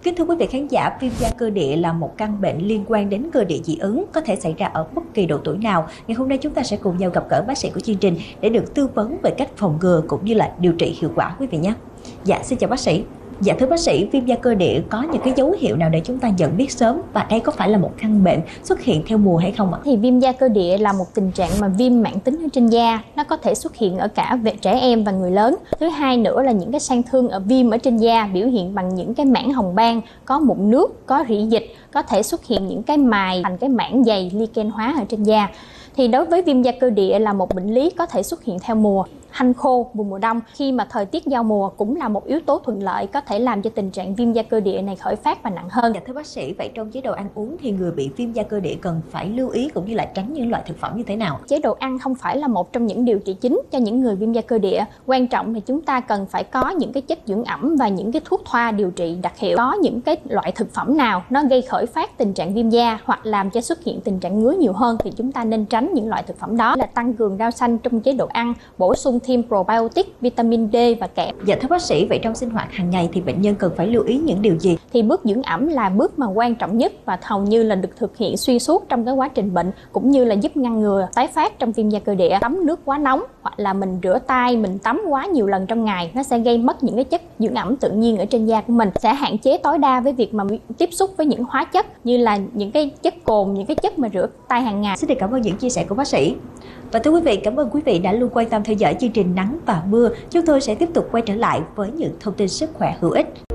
Kính thưa quý vị khán giả, viêm da cơ địa là một căn bệnh liên quan đến cơ địa dị ứng, có thể xảy ra ở bất kỳ độ tuổi nào. Ngày hôm nay chúng ta sẽ cùng nhau gặp gỡ bác sĩ của chương trình để được tư vấn về cách phòng ngừa cũng như là điều trị hiệu quả quý vị nhé. Dạ, xin chào bác sĩ. Dạ thưa bác sĩ, viêm da cơ địa có những cái dấu hiệu nào để chúng ta nhận biết sớm và đây có phải là một căn bệnh xuất hiện theo mùa hay không ạ? Thì viêm da cơ địa là một tình trạng mà viêm mãn tính ở trên da, nó có thể xuất hiện ở cả trẻ em và người lớn. Thứ hai nữa là những cái sang thương viêm ở trên da biểu hiện bằng những cái mảng hồng ban, có mụn nước, có rỉ dịch, có thể xuất hiện những cái mài thành cái mảng dày lichen hóa ở trên da. Thì đối với viêm da cơ địa là một bệnh lý có thể xuất hiện theo mùa. Hanh khô vùng mùa đông khi mà thời tiết giao mùa cũng là một yếu tố thuận lợi có thể làm cho tình trạng viêm da cơ địa này khởi phát và nặng hơn. Dạ thưa bác sĩ, vậy trong chế độ ăn uống thì người bị viêm da cơ địa cần phải lưu ý cũng như là tránh những loại thực phẩm như thế nào? Chế độ ăn không phải là một trong những điều trị chính cho những người viêm da cơ địa. Quan trọng thì chúng ta cần phải có những cái chất dưỡng ẩm và những cái thuốc thoa điều trị đặc hiệu. Có những cái loại thực phẩm nào nó gây khởi phát tình trạng viêm da hoặc làm cho xuất hiện tình trạng ngứa nhiều hơn thì chúng ta nên tránh những loại thực phẩm đó. Là tăng cường rau xanh trong chế độ ăn, bổ sung thêm probiotic, vitamin D và kẽm. Dạ thưa bác sĩ, vậy trong sinh hoạt hàng ngày thì bệnh nhân cần phải lưu ý những điều gì? Thì bước dưỡng ẩm là bước mà quan trọng nhất và hầu như là được thực hiện xuyên suốt trong cái quá trình bệnh, cũng như là giúp ngăn ngừa tái phát trong viêm da cơ địa. Tắm nước quá nóng hoặc là mình rửa tay, mình tắm quá nhiều lần trong ngày, nó sẽ gây mất những cái chất dưỡng ẩm tự nhiên ở trên da của mình. Sẽ hạn chế tối đa với việc mà tiếp xúc với những hóa chất như là những cái chất cồn, những cái chất mà rửa tay hàng ngày. Xin được cảm ơn những chia sẻ của bác sĩ. Và thưa quý vị, cảm ơn quý vị đã luôn quan tâm theo dõi chương trình Nắng và Mưa. Chúng tôi sẽ tiếp tục quay trở lại với những thông tin sức khỏe hữu ích.